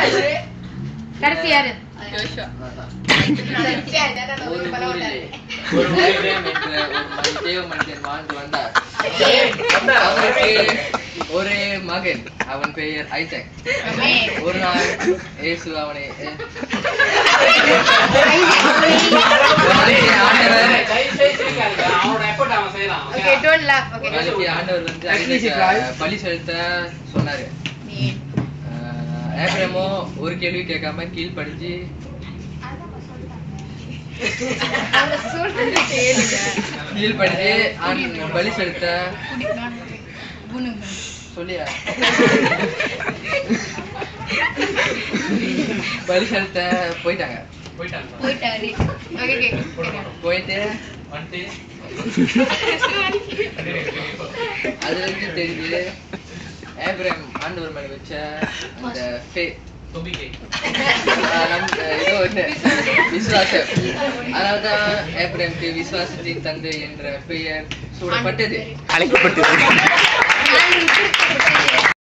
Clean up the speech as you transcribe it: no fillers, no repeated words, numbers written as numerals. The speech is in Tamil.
கடைசி யாரு? ஒரு மனிதன் வாழ்ந்து வந்தார். ஒரு மகன், அவன் பெயர் ஐசக். ஒரு நாள் இயேசு அவனை ஆண்டவர் வந்து பலி செலுத்த சொன்னாரு. ஆபிரகாமோ ஒரு கேள்வி கேட்காம கீழ்படிஞ்சு பலி செலுத்த சொல்லியா பலி செலுத்த போயிட்டாங்க. போயிட்டு அதுல இருந்து தெரிஞ்சு ஆபிரகாம் ஆண்டவர் மேல வச்ச அந்த விசுவாசம், அதனால்தான் ஆபிரகாமுக்கு விசுவாசத்தின் தந்தை என்ற பெயர் சூடப்பட்டது, அழைக்கப்பட்டது.